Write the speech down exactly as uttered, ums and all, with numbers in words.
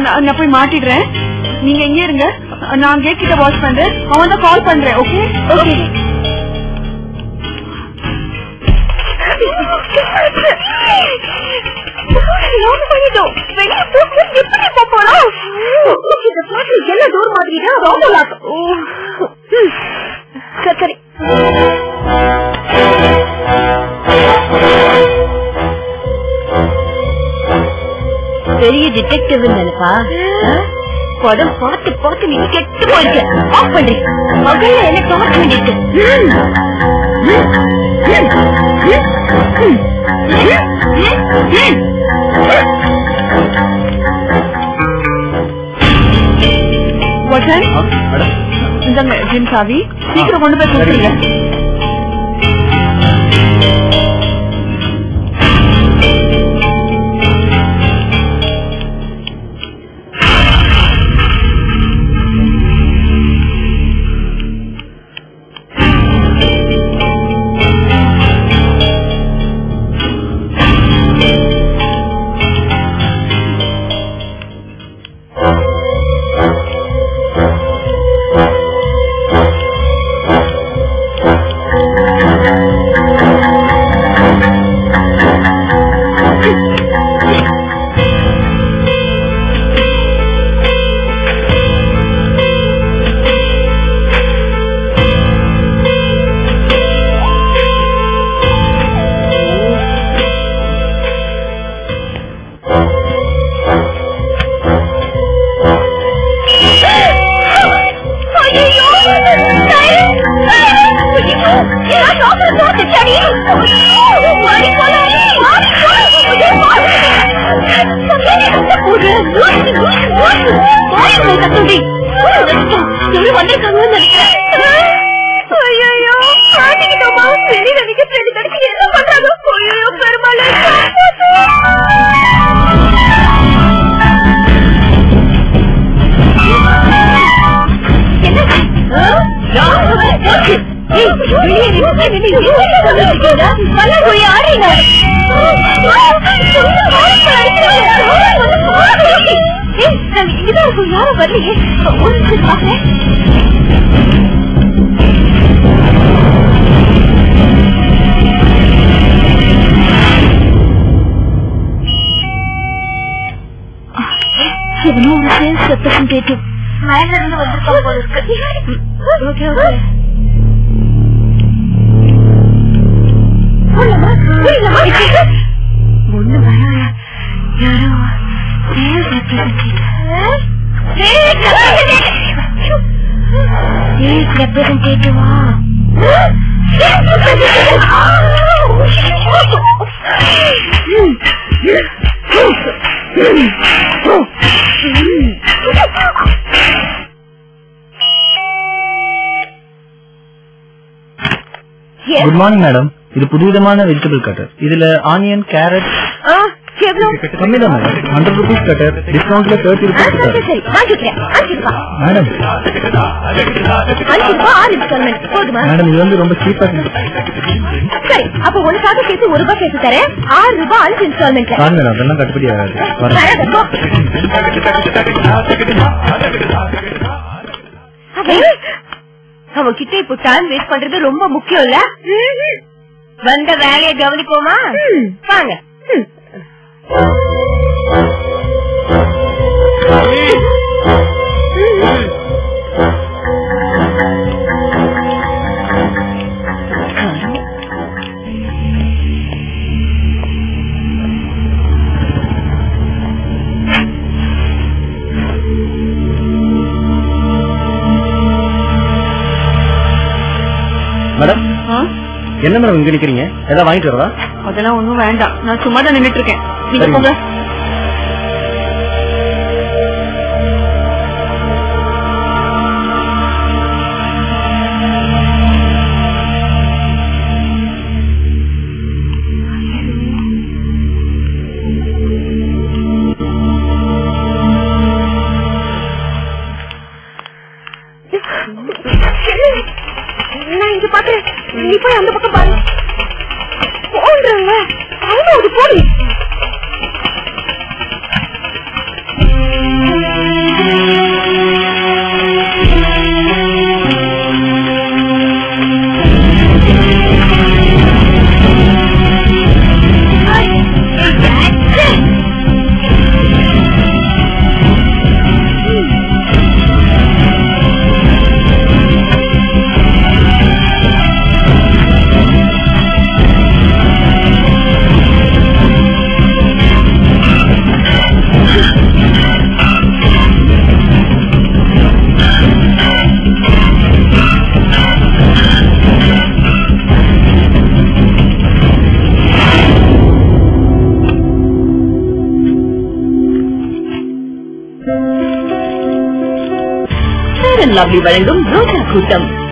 நான் போய் மாட்டிடுறேன். நீங்க எங்க இருங்க, நான் கேட் கிட்ட வாட்ச் பண்றேன். அவன் தான் கால் பண்றேன். Okay okay. என்ன டோர் மாதிரி சரி. பெரிய டிடெக்டிவ் நினைப்பா. படம் பார்த்து பார்த்து நீங்க கெட்டு போயிருக்க. ஆஃப் பண்றீங்க. மகள என்ன பார்க்க வேண்டியிருக்கு. இந்த ஜிம் சாவி சீக்கிரம் கொண்டு போய் கொடுத்துருங்க. Good morning madam. இது புதுவிதமான வெஜிடபிள் கட்டர். இதுல ஆனியன், கேரட் கம்மி தான் மேடம். Hundred rupees cutter. டிஸ்கவுண்ட்ல தேர்ட்டி ருபீஸ் மேடம். மேடம் இது வந்து ரொம்ப சீப்பா. சரி, அப்ப உனக்காக சேர்த்து ஒரு ரூபாய் சேர்த்து தரேன். ஆறு ரூபாய் அஞ்சு இன்ஸ்டால்மெண்ட். மேடம் அதெல்லாம் கட்டுப்படி ஆகாது. அவகிட்ட இப்போ டைம் வேஸ்ட் பண்றது ரொம்ப முக்கியம் இல்ல. வந்த வேலையை கவனிப்போமா? வாங்க. மேடம் என்ன மேடம் இங்க நிக்கிறீங்க? ஏதாவது வாங்கிட்டு வரவா? அதெல்லாம் ஒண்ணும் வேண்டாம், நான் சும்மா தான் நின்னுட்டு இருக்கேன். நீங்க போங்க. நான் இங்க பாக்குறேன், நீ போய் அந்த பக்கம் பாரு. போன்றல அவனோட போலீஸ் Fair and Lovely வழங்கும் ரோஜா கூட்டம்